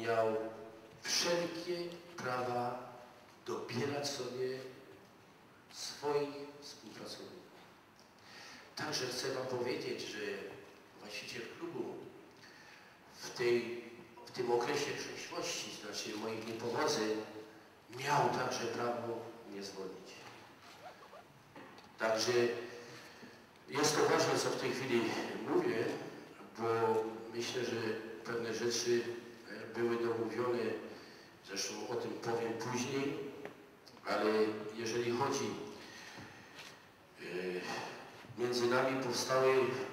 miał wszelkie prawa dobierać sobie swoich współpracowników. Także chcę wam powiedzieć, że właściciel klubu w tym okresie przeszłości, znaczy moich niepowodzeń, miał także prawo mnie zwolnić. Także jest to ważne, co w tej chwili mówię, bo myślę, że pewne rzeczy były domówione, zresztą o tym powiem później, ale jeżeli chodzi, między nami powstały,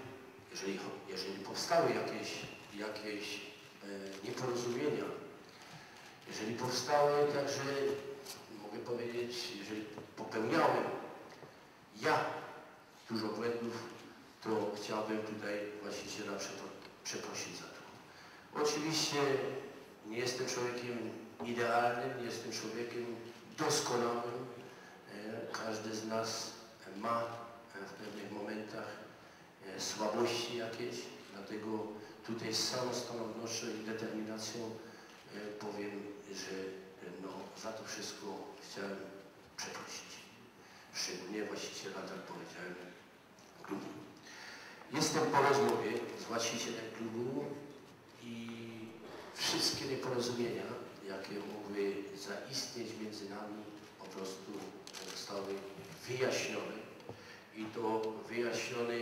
jeżeli powstały jakieś nieporozumienia, jeżeli powstały także, mogę powiedzieć, jeżeli popełniałem ja dużo błędów, to chciałbym tutaj właściciela przeprosić za to. Oczywiście nie jestem człowiekiem idealnym, nie jestem człowiekiem doskonałym. Każdy z nas ma w pewnych momentach słabości jakieś, dlatego tutaj z całą stanownością i determinacją powiem, że no, za to wszystko chciałem przeprosić. Szczególnie właściciela, tak powiedziałem, klubu. Jestem po rozmowie z właścicielem klubu i wszystkie nieporozumienia, jakie mogły zaistnieć między nami, po prostu zostały wyjaśnione i to wyjaśnione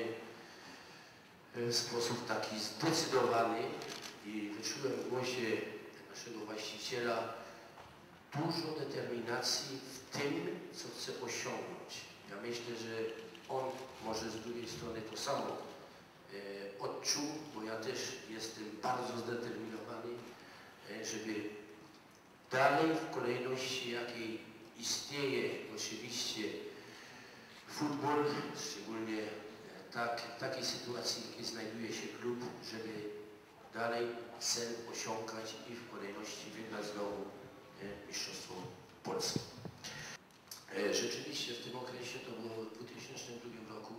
w sposób taki zdecydowany i wyczułem w głosie naszego właściciela dużo determinacji w tym, co chce osiągnąć. Ja myślę, że on może z drugiej strony to samo odczuł, bo ja też jestem bardzo zdeterminowany, żeby dalej w kolejności, jakiej istnieje oczywiście futbol, szczególnie w takiej sytuacji, w jakiej znajduje się klub, żeby dalej cel osiągać i w kolejności wygrać znowu Mistrzostwo Polskie. Rzeczywiście w tym okresie, to było w 2002 roku,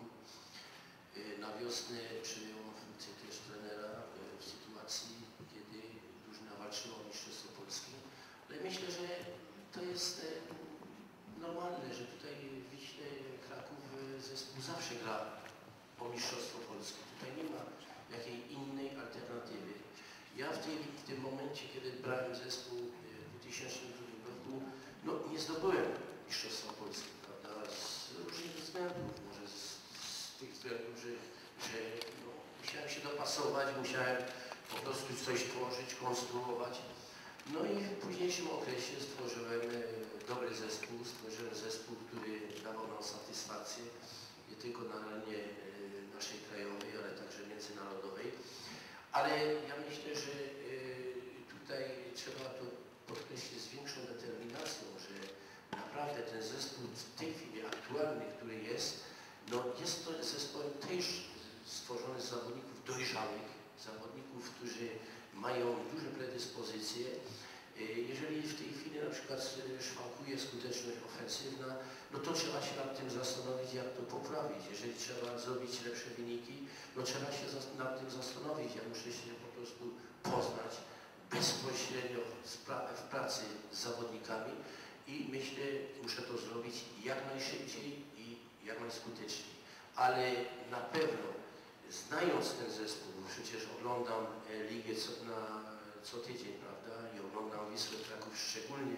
na wiosnę przejął funkcję też trenera w sytuacji, kiedy drużyna walczyła o Mistrzostwo Polskie. Ale myślę, że to jest normalne, że tutaj w Wiśle Kraków zespół zawsze gra o Mistrzostwo Polskie. Tutaj nie ma jakiej innej alternatywy. Ja w tym momencie, kiedy brałem zespół w 2002 roku, no nie zdobyłem Mistrzostwa Polskie, prawda, z różnych względów, może z tych względów, że no, musiałem się dopasować, musiałem po prostu coś tworzyć, konstruować. No i w późniejszym okresie stworzyłem dobry zespół, stworzyłem zespół, który dawał nam satysfakcję, nie tylko na arenie naszej krajowej, ale także międzynarodowej. Ale ja myślę, że tutaj trzeba to podkreślić z większą determinacją, że naprawdę ten zespół w tej chwili aktualny, który jest, no jest to zespołem też stworzony z zawodników dojrzałych, zawodników, którzy mają duże predyspozycje. Jeżeli w tej chwili na przykład szwankuje skuteczność ofensywna, no to trzeba się nad tym zastanowić, jak to poprawić. Jeżeli trzeba zrobić lepsze wyniki, no trzeba się nad tym zastanowić. Ja muszę się po prostu poznać bezpośrednio w pracy z zawodnikami i myślę, muszę to zrobić jak najszybciej i jak najskuteczniej. Ale na pewno, znając ten zespół, przecież oglądam ligę co tydzień, prawda, i oglądam Wisłę Kraków szczególnie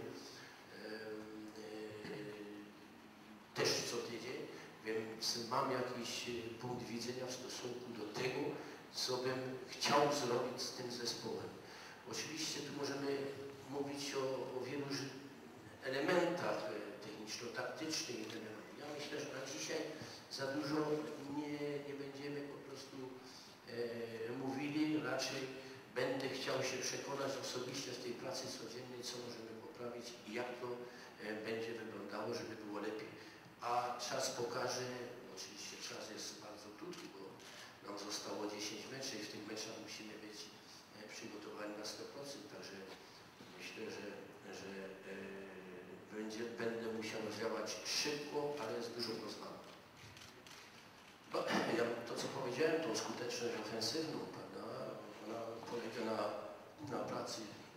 też co tydzień, więc mam jakiś punkt widzenia w stosunku do tego, co bym chciał zrobić z tym zespołem. Oczywiście tu możemy mówić o wielu elementach techniczno-taktycznych. Ja myślę, że na dzisiaj za dużo nie będziemy po prostu mówili, raczej będę chciał się przekonać osobiście w tej pracy codziennej, co możemy poprawić i jak to będzie wyglądało, żeby było lepiej. A czas pokaże, oczywiście czas jest bardzo krótki, bo nam zostało 10 meczów i w tych meczach musimy być przygotowani na 100%, także myślę, że będę musiał działać szybko, ale z dużą rozwagą. No, ja to, co powiedziałem, tą skuteczność ofensywną, prawda, ona polega na pracy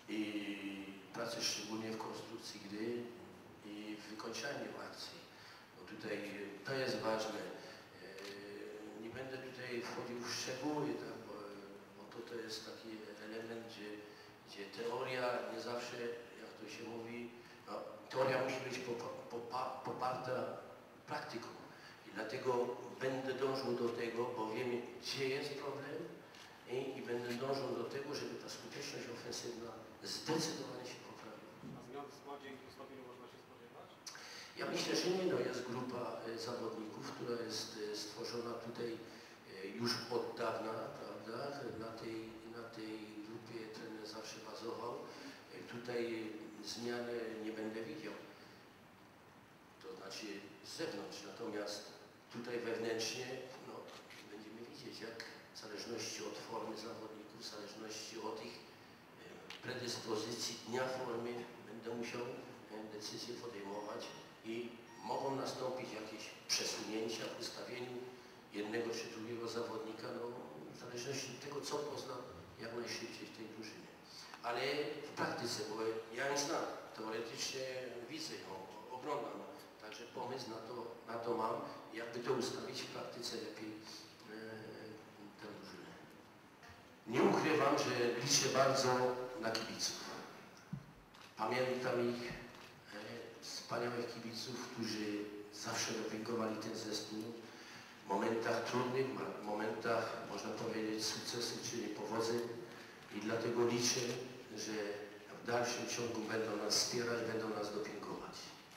i pracy szczególnie w konstrukcji gry i w wykończaniu akcji. Bo tutaj to jest ważne. Nie będę tutaj wchodził w szczegóły, tak, bo to jest taki element, gdzie teoria nie zawsze, jak to się mówi, no, teoria musi być poparta praktyką. I dlatego będę dążył do tego, bo wiem, gdzie jest problem i będę dążył do tego, żeby ta skuteczność ofensywna zdecydowanie się poprawiła. A zmian w składzie i w ustawieniu można się spodziewać? Ja myślę, że nie. No, jest grupa zawodników, która jest stworzona tutaj już od dawna, prawda? Na tej grupie trener zawsze bazował. Tutaj zmiany nie będę widział, to znaczy z zewnątrz, natomiast tutaj wewnętrznie no, będziemy widzieć, jak w zależności od formy zawodników, w zależności od ich predyspozycji dnia formy będę musiał decyzje podejmować i mogą nastąpić jakieś przesunięcia w ustawieniu jednego czy drugiego zawodnika, no, w zależności od tego, co poznam jak najszybciej w tej drużynie. Ale w praktyce, bo ja ją znam, teoretycznie widzę ją, oglądam, także pomysł na to mam, jakby to ustawić w praktyce lepiej tę drużynę. Nie ukrywam, że liczę bardzo na kibiców. Pamiętam ich, wspaniałych kibiców, którzy zawsze dopingowali ten zespół w momentach trudnych, w momentach, można powiedzieć, sukcesu czy niepowodzeń i dlatego liczę, że w dalszym ciągu będą nas wspierać, będą nas dopingować.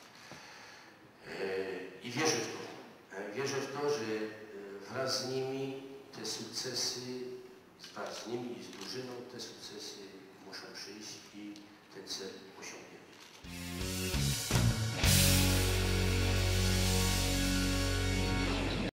I wierzę w to. Wierzę w to, że wraz z nimi te sukcesy, wraz z nimi i z drużyną te sukcesy muszą przyjść i ten cel osiągniemy.